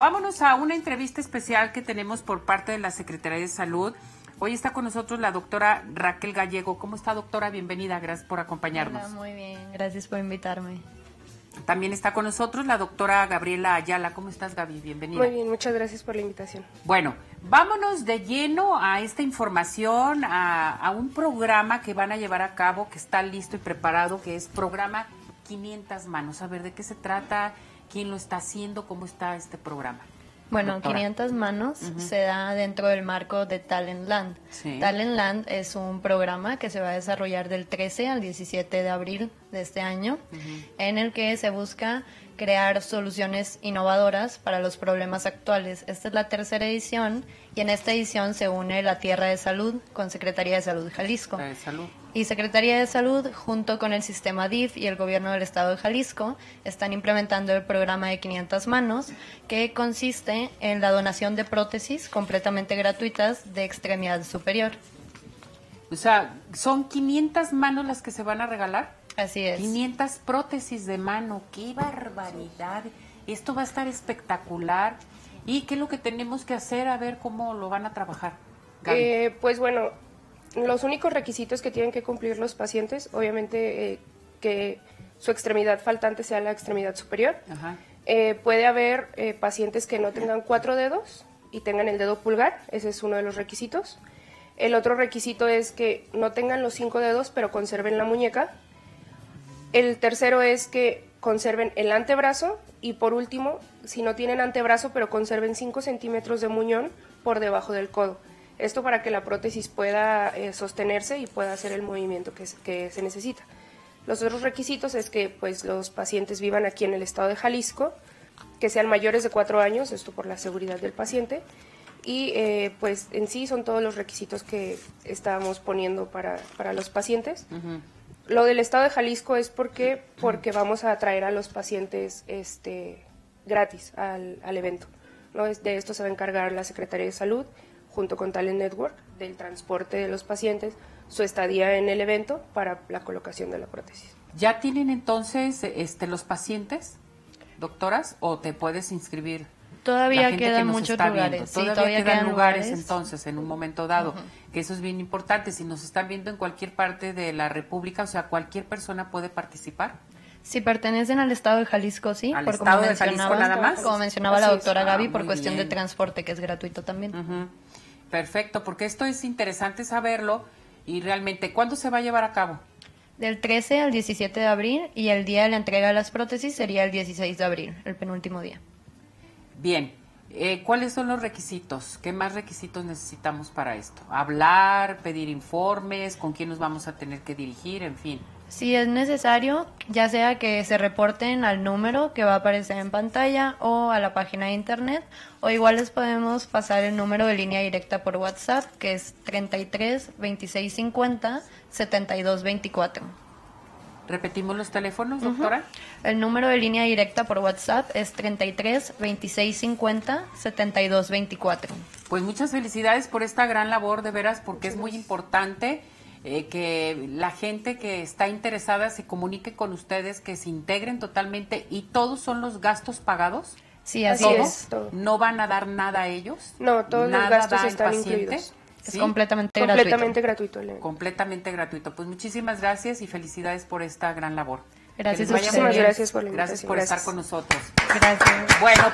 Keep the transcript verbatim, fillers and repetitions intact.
Vámonos a una entrevista especial que tenemos por parte de la Secretaría de Salud. Hoy está con nosotros la doctora Raquel Gallego. ¿Cómo está, doctora? Bienvenida, gracias por acompañarnos. Hola, muy bien, gracias por invitarme. También está con nosotros la doctora Gabriela Ayala. ¿Cómo estás, Gaby? Bienvenida. Muy bien, muchas gracias por la invitación. Bueno, vámonos de lleno a esta información, a, a un programa que van a llevar a cabo, que está listo y preparado, que es programa quinientas manos. A ver, ¿de qué se trata? ¿Quién lo está haciendo? ¿Cómo está este programa? Bueno, Doctora. quinientas manos uh-huh. se da dentro del marco de Talentland. Sí. Talentland es un programa que se va a desarrollar del trece al diecisiete de abril de este año, uh-huh. en el que se busca crear soluciones innovadoras para los problemas actuales. Esta es la tercera edición y en esta edición se une la Tierra de Salud con Secretaría de Salud Jalisco. De Salud. Y Secretaría de Salud, junto con el sistema D I F y el gobierno del estado de Jalisco, están implementando el programa de quinientas manos, que consiste en la donación de prótesis completamente gratuitas de extremidad superior. O sea, ¿son quinientas manos las que se van a regalar? Así es. quinientas prótesis de mano, ¡qué barbaridad! Esto va a estar espectacular. ¿Y qué es lo que tenemos que hacer? A ver cómo lo van a trabajar. Eh, pues bueno, los únicos requisitos que tienen que cumplir los pacientes, obviamente eh, que su extremidad faltante sea la extremidad superior. Ajá. Eh, puede haber eh, pacientes que no tengan cuatro dedos y tengan el dedo pulgar, ese es uno de los requisitos. El otro requisito es que no tengan los cinco dedos, pero conserven la muñeca. El tercero es que conserven el antebrazo y por último, si no tienen antebrazo, pero conserven cinco centímetros de muñón por debajo del codo. Esto para que la prótesis pueda eh, sostenerse y pueda hacer el movimiento que, que se necesita. Los otros requisitos es que pues, los pacientes vivan aquí en el estado de Jalisco, que sean mayores de cuatro años, esto por la seguridad del paciente, y eh, pues en sí son todos los requisitos que estábamos poniendo para, para los pacientes. Uh-huh. Lo del estado de Jalisco es porque, porque vamos a traer a los pacientes este, gratis al, al evento, ¿no? De esto se va a encargar la Secretaría de Salud, junto con Talent Network, del transporte de los pacientes, su estadía en el evento para la colocación de la prótesis. ¿Ya tienen entonces este, los pacientes, doctoras, o te puedes inscribir? Todavía quedan muchos lugares. Sí, todavía, todavía quedan, quedan lugares, lugares entonces en un momento dado, uh-huh. que eso es bien importante. Si nos están viendo en cualquier parte de la República, o sea, cualquier persona puede participar. Si pertenecen al estado de Jalisco, sí. ¿Al por estado como de Jalisco nada más? Como mencionaba Así la doctora es. Gaby, ah, por cuestión bien. de transporte, que es gratuito también. Uh-huh. Perfecto, porque esto es interesante saberlo y realmente, ¿cuándo se va a llevar a cabo? Del trece al diecisiete de abril y el día de la entrega de las prótesis sería el dieciséis de abril, el penúltimo día. Bien. Eh, ¿Cuáles son los requisitos? ¿Qué más requisitos necesitamos para esto? ¿Hablar, pedir informes? ¿Con quién nos vamos a tener que dirigir? En fin. Si es necesario, ya sea que se reporten al número que va a aparecer en pantalla o a la página de internet, o igual les podemos pasar el número de línea directa por WhatsApp, que es treinta y tres, veintiséis cincuenta, setenta y dos veinticuatro. ¿Repetimos los teléfonos, doctora? Uh-huh. El número de línea directa por WhatsApp es treinta y tres, veintiséis cincuenta, setenta y dos veinticuatro. Pues muchas felicidades por esta gran labor, de veras, porque es muy importante eh, que la gente que está interesada se comunique con ustedes, que se integren totalmente. ¿Y todos son los gastos pagados? Sí, así ¿Todos? es. Todo. ¿No van a dar nada a ellos? No, todos ¿Nada los gastos da el están paciente? incluidos. Es ¿Sí? completamente, completamente gratuito. gratuito. el evento. Completamente gratuito. Pues muchísimas gracias y felicidades por esta gran labor. Gracias. Que les vaya Muchísimas muy bien. gracias por la invitación. Gracias por Gracias. estar con nosotros. Gracias. Bueno.